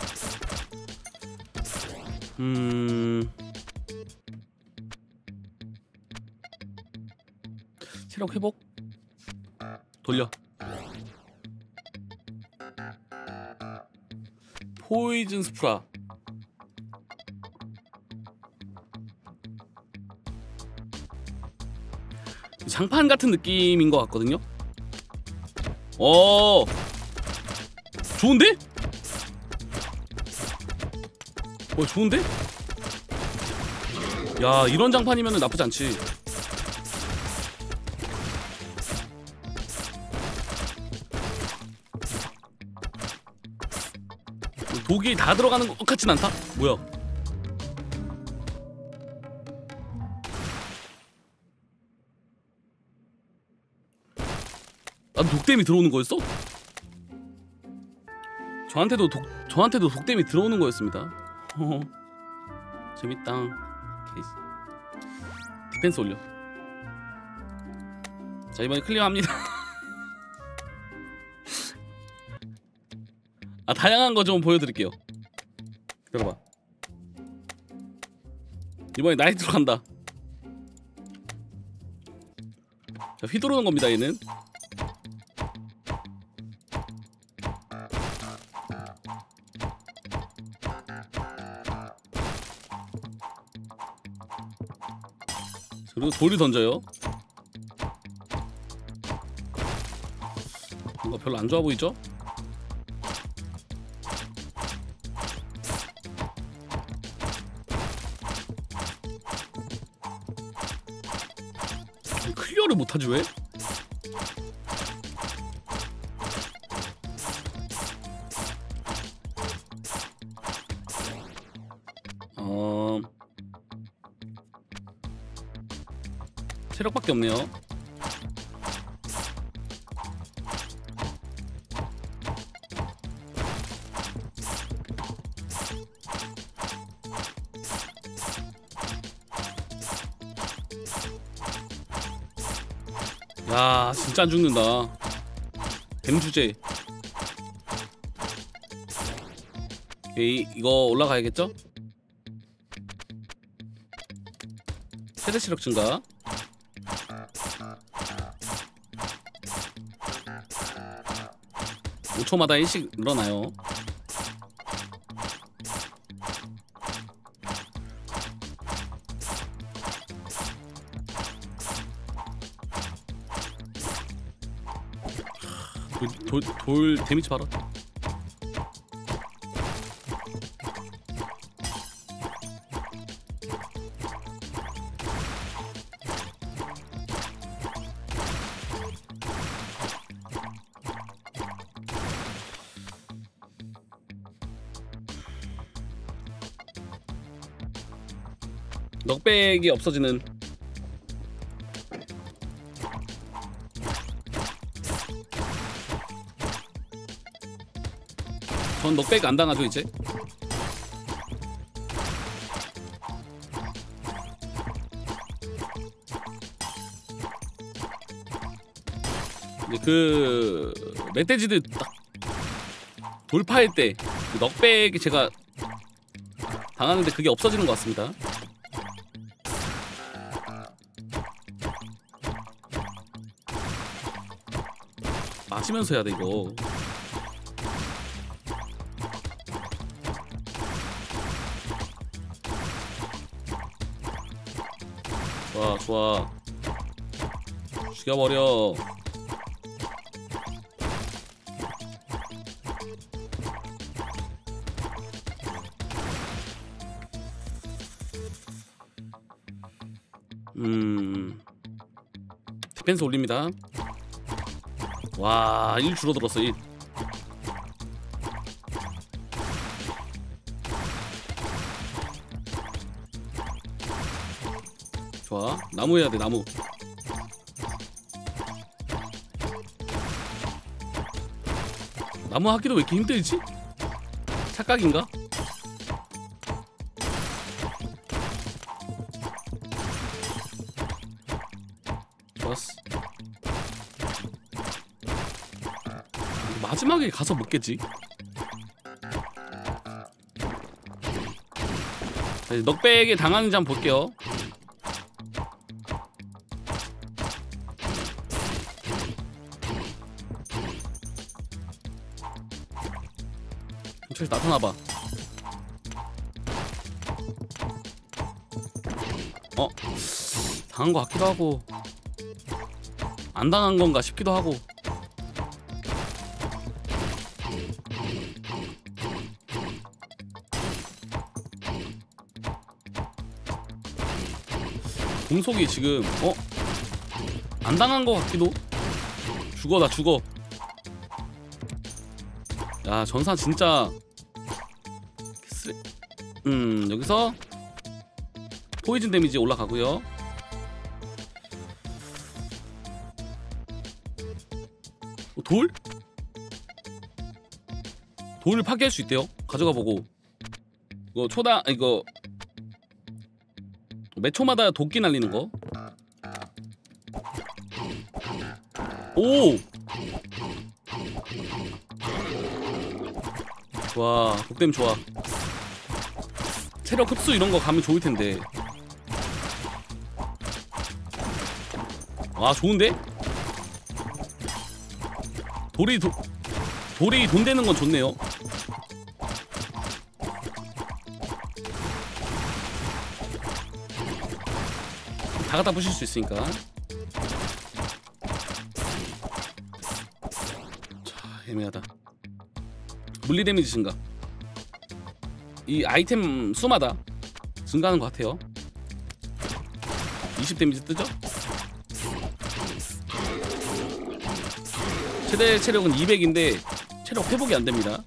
음... 체력 회복? 돌려. 포이즌 스프라. 장판 같은 느낌인 것 같거든요? 어 좋은데? 어 좋은데? 야 이런 장판이면 나쁘지 않지. 독이 다 들어가는 것 같진 않다? 뭐야? 나도 독댐이 들어오는 거였어? 저한테도 독 저한테도 독댐이 들어오는 거였습니다. 허허. 재밌다. 케이스. 디펜스 올려. 자 이번에 클리어합니다. 아 다양한 거 좀 보여드릴게요. 기다려봐. 이번에 나이트로 간다. 자 휘두르는 겁니다 얘는. 그리고 돌이 던져요. 뭔가 별로 안 좋아 보이죠? 클리어를 못하지 왜? 어... 체력밖에 없네요. 야, 진짜 안 죽는다. 뱀 주제. 이, 이거 올라가야겠죠? 최대 체력 증가. 오 초마다 일씩 늘어나요. 돌, 돌, 돌 데미지 봐라. 넉백이 없어지는. 전 넉백 안 당하죠 이제. 이제 그 멧돼지들 딱 돌파할 때 그 넉백이 제가 당하는데 그게 없어지는 것 같습니다. 마시면서 해야 돼 이거. 좋아 좋아, 죽여버려. 음 디펜스 올립니다. 와, 일 줄어들었어. 일. 좋아, 나무 해야 돼. 나무. 나무 하기도 왜 이렇게 힘들지? 착각인가? 좋았어. 마지막에 가서 먹겠지. 넉백에 당하는지 한번 볼게요. 근처에서 나타나봐. 어? 당한 거 같기도 하고 안 당한 건가 싶기도 하고. 공속이 지금 어? 안 당한 거 같기도. 죽어, 나 죽어. 야, 전사 진짜. 음 여기서 포이즌 데미지 올라가고요. 어, 돌? 돌을 파괴할 수 있대요. 가져가 보고. 이거 초다 이거 몇 초마다 도끼 날리는 거. 오! 좋아, 독댐 좋아. 체력 흡수 이런 거 가면 좋을 텐데. 와, 좋은데? 돌이 도, 돌이 돈 되는 건 좋네요. 다 갖다 부실 수 있으니까. 자, 애매하다. 물리 데미지 증가. 이 아이템 수마다 증가하는 것 같아요. 이십 데미지 뜨죠? 최대 체력은 이백인데 체력 회복이 안됩니다.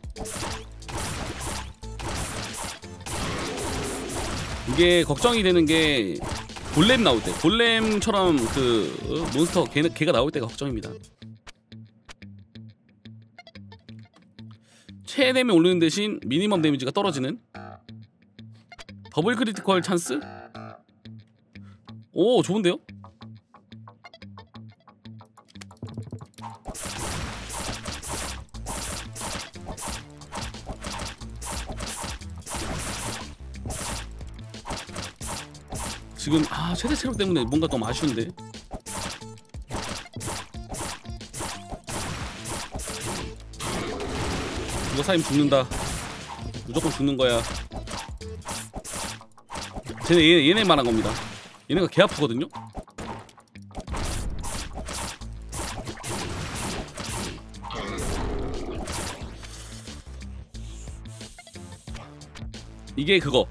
이게 걱정이 되는게 골렘 나올때, 골렘처럼 그 몬스터 걔, 걔가 나올 때가 걱정입니다. 최애 데미지 오르는 대신 미니멈 데미지가 떨어지는 더블 크리티컬 찬스? 오, 좋은데요? 지금 아 최대 체력 때문에 뭔가 좀 아쉬운데. 이거 사임 죽는다. 무조건 죽는 거야. 쟤네 얘네, 얘네 말한 겁니다. 얘네가 개 아프거든요. 이게 그거.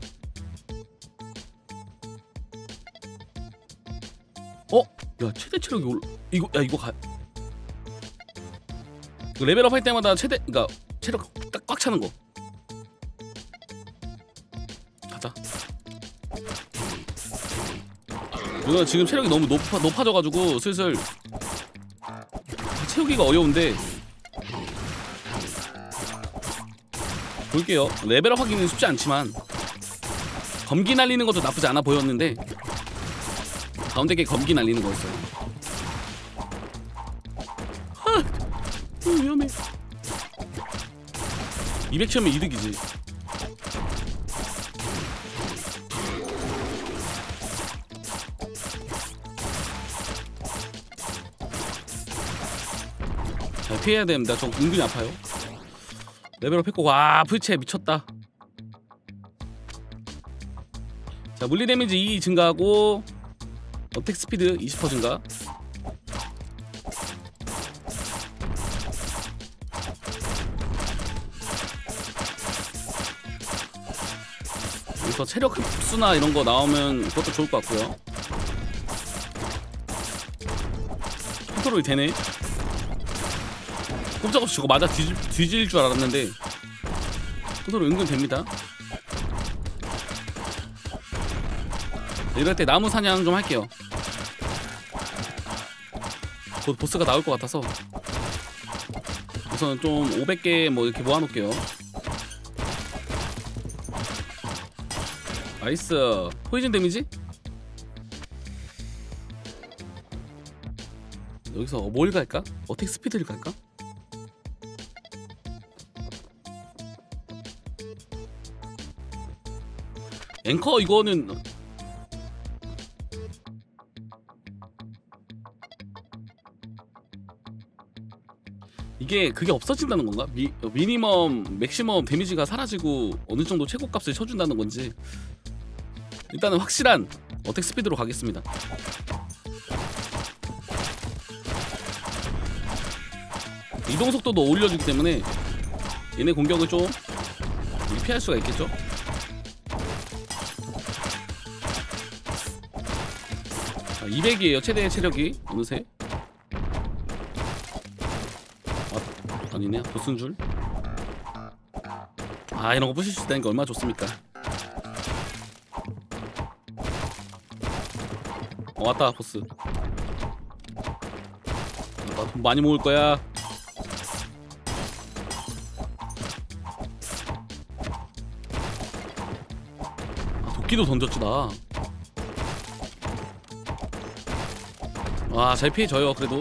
어? 야 최대 체력이 올 이거 야 이거 가 이거 레벨업 할 때마다 최대 그니까 체력 딱 꽉 차는 거 가자. 이거 지금 체력이 너무 높아, 높아져가지고 슬슬 채우기가 어려운데 볼게요. 레벨업 하기는 쉽지 않지만 검기 날리는 것도 나쁘지 않아 보였는데 가운데 게 검기 날리는 거였어요. 하! 음, 위험해. 이백 치면 이득이지. 잘 피해야 됩니다. 저 은근히 아파요. 레벨업 했고 와 풀체 미쳤다. 자 물리 데미지 이 증가하고 어택 스피드 이십 퍼센트 증가. 여기서 체력 흡수나 이런 거 나오면 그것도 좋을 것 같고요. 컨트롤이 되네. 꼼짝없이 저거 맞아 뒤질, 뒤질 줄 알았는데 컨트롤 은근 됩니다. 이럴 때 나무 사냥 좀 할게요. 곧 보스가 나올 것 같아서 우선 좀 오백 개 뭐 이렇게 모아놓을게요. 나이스. 포이즌 데미지? 여기서 뭘 갈까? 어택 스피드를 갈까? 앵커 이거는 이게 그게 없어진다는 건가? 미, 미니멈, 맥시멈 데미지가 사라지고 어느 정도 최고값을 쳐준다는 건지. 일단은 확실한 어택 스피드로 가겠습니다. 이동 속도도 올려주기 때문에 얘네 공격을 좀 피할 수가 있겠죠? 자, 이백이에요 최대 체력이 어느새. 아니네 보스인 줄. 아 이런 거 부실 수 있다는 게 얼마나 좋습니까. 어 왔다 보스. 나 돈 많이 모을 거야. 아, 도끼도 던졌지 나. 와 잘 피해져요 그래도.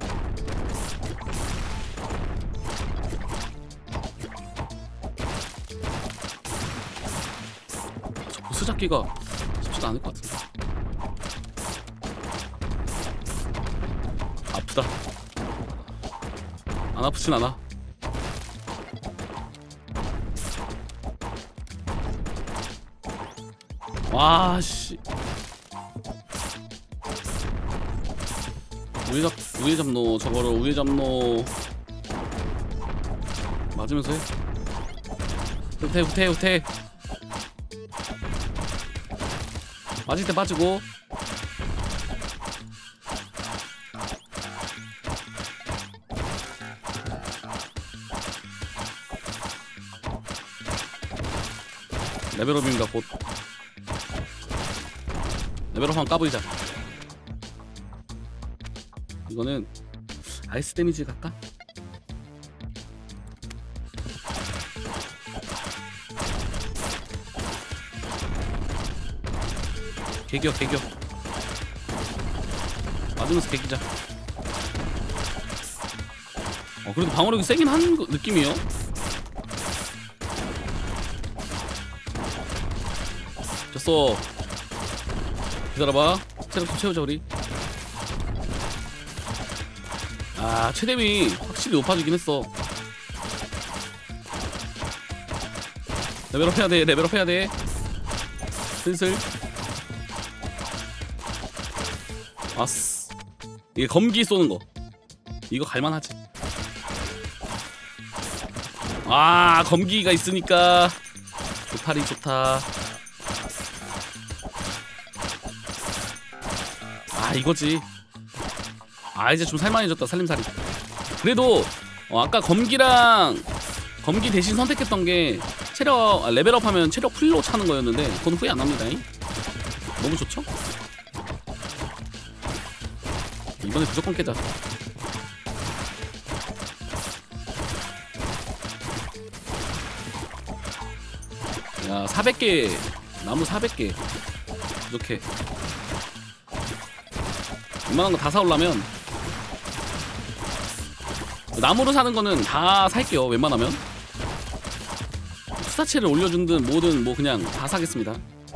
보스 잡기가 쉽지가 않을 것 같은데. 아프다. 안 아프진 않아. 와씨. 우회 잡 우회 잡노 저거를 우회 잡노. 맞으면서 해. 후퇴 후퇴 후퇴. 맞을 때 맞고. 레벨업입니다. 곧 레벨업 한번 까보이자. 이거는 아이스 데미지 갈까? 개겨 개겨 맞으면서 개기자. 어 그래도 방어력이 세긴 한 거, 느낌이에요. 됐어. 기다려봐. 체력 좀 채우자 우리. 아 최대미 확실히 높아지긴 했어. 레벨업 해야돼. 레벨업 해야돼. 슬슬. 아스. 이게 검기 쏘는거 이거 갈만하지. 아 검기가 있으니까 좋다리 좋다. 아 이거지. 아 이제 좀 살만해졌다. 살림살이. 그래도 어, 아까 검기랑 검기 대신 선택했던게 체력 아, 레벨업하면 체력 풀로 차는 거였는데 그건 후회 안합니다. 너무 좋죠? 이번에 무조건 깨자. 야 사백 개 나무 사백 개 이렇게 웬만한 거 다 사오려면 나무로 사는 거는 다 살게요. 웬만하면 수사체를 올려준 듯 뭐든 뭐 그냥 다 사겠습니다.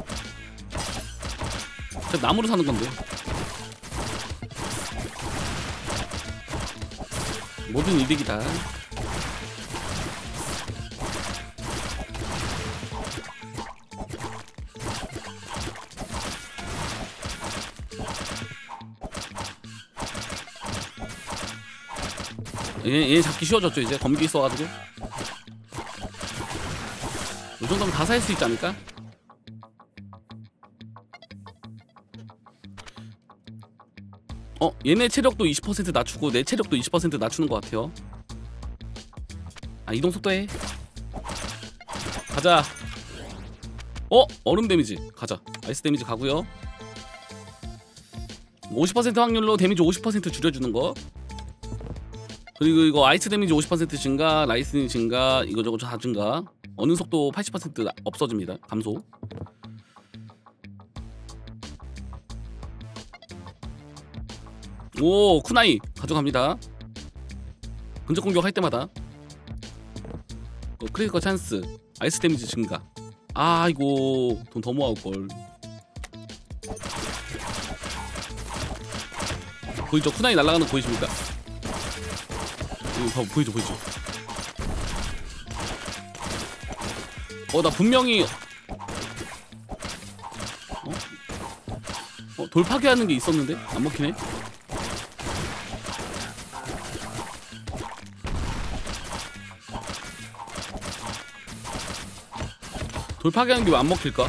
제가 나무로 사는 건데 모든 이득이다. 얘, 얘 잡기 쉬워졌죠. 이제 검기 있어가지고 이 정도면 다 살 수 있지 않을까? 어? 얘네 체력도 이십 퍼센트 낮추고 내 체력도 이십 퍼센트 낮추는 것 같아요. 아 이동 속도 해. 가자. 어? 얼음 데미지 가자. 아이스 데미지 가고요. 오십 퍼센트 확률로 데미지 오십 퍼센트 줄여주는 거. 그리고 이거 아이스 데미지 오십 퍼센트 증가, 라이스닝 증가, 이거저거 다 증가. 어느 속도 팔십 퍼센트 없어집니다. 감소. 오 쿠나이 가져갑니다. 근접 공격 할 때마다 어, 크리티컬 찬스, 아이스 데미지 증가. 아 이거 돈 더 모아올걸. 보이죠? 쿠나이 날아가는 거 보이십니까? 이거 보이죠 보이죠? 어 나 분명히 어? 어 돌 파괴하는 게 있었는데 안 먹히네. 돌 파괴하는 게 왜 안 먹힐까?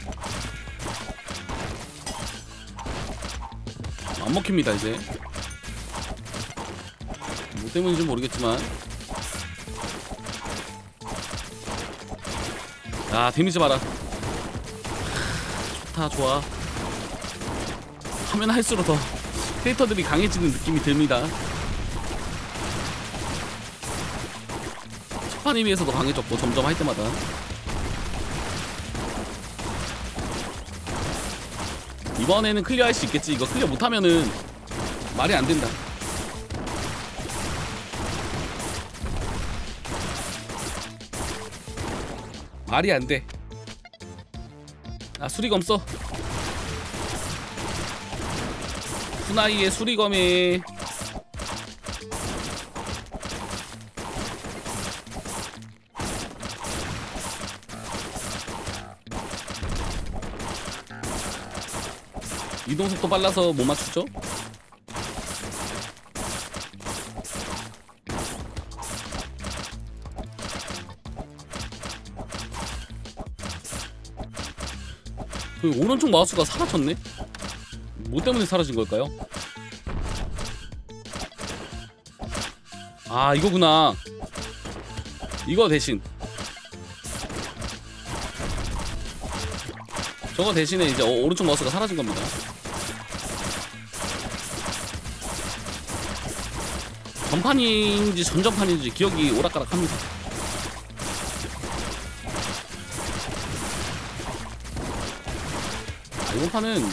안 먹힙니다 이제. 뭐 때문인지 모르겠지만. 야 데미지 봐라. 좋다 좋아. 하면 할수록 더 캐릭터들이 강해지는 느낌이 듭니다. 첫판에 비해서 더 강해졌고 점점 할 때마다. 이번에는 클리어할 수 있겠지. 이거 클리어 못하면은 말이 안 된다. 말이 안 돼. 아 수리검 써. 쿠나이의 수리검에 이동속도 빨라서 못 맞추죠? 그 오른쪽 마우스가 사라졌네? 뭐 때문에 사라진 걸까요? 아 이거구나. 이거 대신 저거 대신에 이제 어, 오른쪽 마우스가 사라진 겁니다. 전판인지 전전판인지 기억이 오락가락합니다. 아, 이번 판은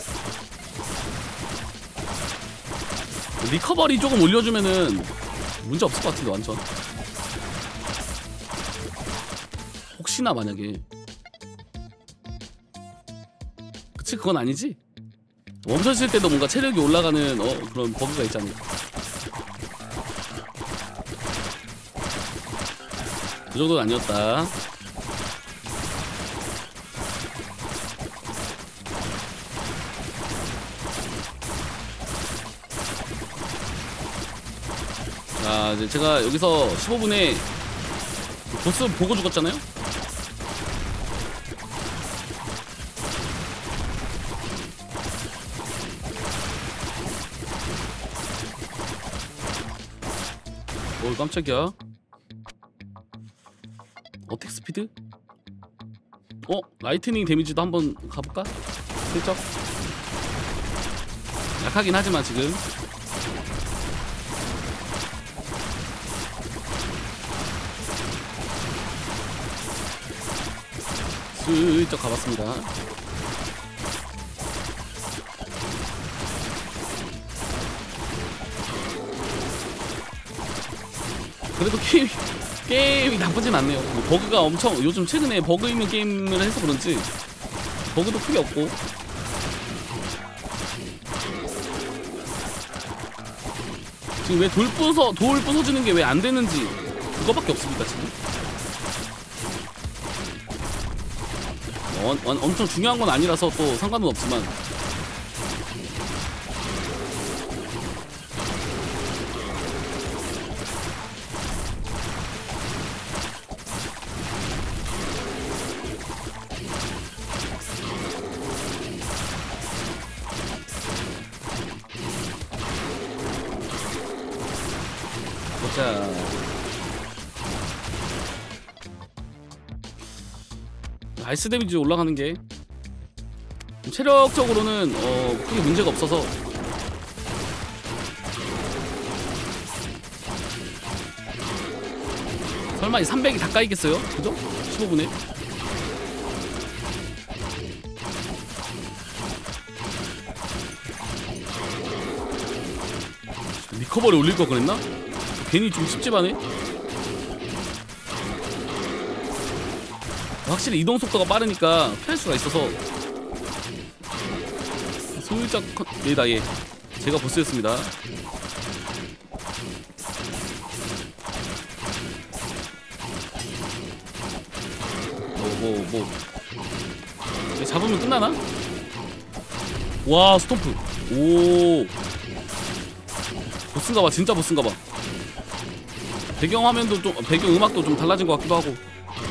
리커버리 조금 올려주면은 문제 없을 것 같은데 완전. 혹시나 만약에 그치 그건 아니지? 멈췄을 때도 뭔가 체력이 올라가는 어 그런 버그가 있지 않을까. 그 정도는 아니었다. 자 이제 제가 여기서 십오 분에 보스 보고 죽었잖아요? 오 깜짝이야. 어택 스피드? 어? 라이트닝 데미지도 한번 가볼까? 슬쩍 약하긴 하지만 지금 슬쩍 가봤습니다. 그래도 게임, 게임이 나쁘진 않네요. 뭐 버그가 엄청 요즘 최근에 버그 있는 게임을 해서 그런지 버그도 크게 없고. 지금 왜 돌 부서 돌 부서지는 게 왜 안 되는지 그거밖에 없습니다 지금. 어, 어, 엄청 중요한 건 아니라서 또 상관은 없지만. 자, 아이스 데미지 올라가는 게 체력적으로는 어, 크게 문제가 없어서. 설마 이 삼백이 다 까이겠어요? 그죠? 십오 분에 리커버리 올릴 걸 그랬나? 괜히 좀 찝찝하네. 확실히 이동 속도가 빠르니까 피할 수가 있어서 슬쩍 얘다 얘 제가 보스였습니다. 뭐 뭐 뭐 잡으면 끝나나? 와 스톰프. 오 보스인가봐. 진짜 보스인가봐. 배경 화면도 좀 배경 음악도 좀 달라진 것 같기도 하고.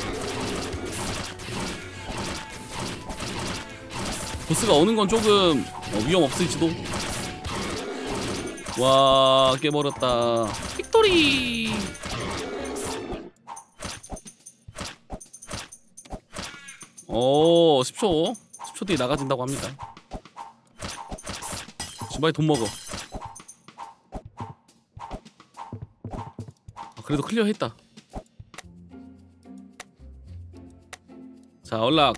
보스가 오는 건 조금 어, 위험 없을지도. 와 깨버렸다. 빅토리. 어 십 초 십 초 뒤에 나가진다고 합니다. 주바이 돈 먹어. 아, 그래도 클리어 했다. 자 연락.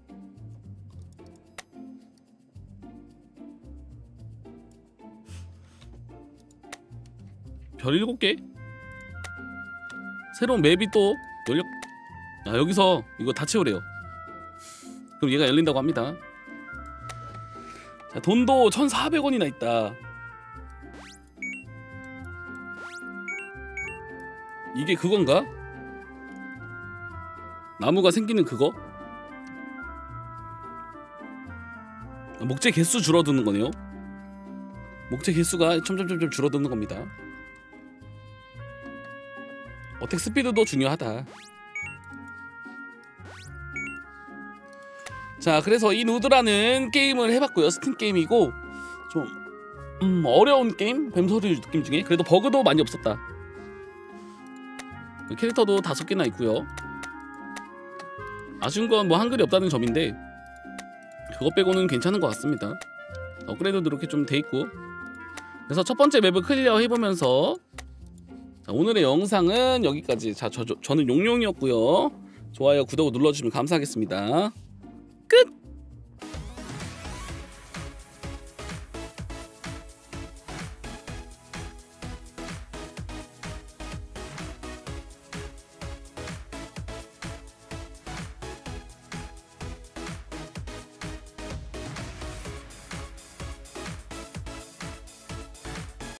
별 일곱 개? 새로운 맵이 또 열려. 아 여기서 이거 다 채우래요. 그럼 얘가 열린다고 합니다. 자 돈도 천사백 원이나 있다. 이게 그건가? 나무가 생기는 그거? 목재 개수 줄어드는 거네요. 목재 개수가 점점점점 줄어드는 겁니다. 어택 스피드도 중요하다. 자 그래서 이 누드라는 게임을 해봤고요. 스팀 게임이고 좀 음, 어려운 게임? 뱀소리 느낌 중에 그래도 버그도 많이 없었다. 캐릭터도 다섯 개나 있고요. 아쉬운 건 뭐 한글이 없다는 점인데 그것 빼고는 괜찮은 것 같습니다. 업그레이드도 이렇게 좀 돼 있고. 그래서 첫 번째 맵을 클리어 해보면서 자, 오늘의 영상은 여기까지. 자, 저, 저, 저는 용용이었고요. 좋아요, 구독 눌러주시면 감사하겠습니다. 끝!